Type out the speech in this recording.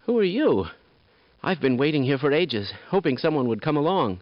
Who are you? I've been waiting here for ages, hoping someone would come along.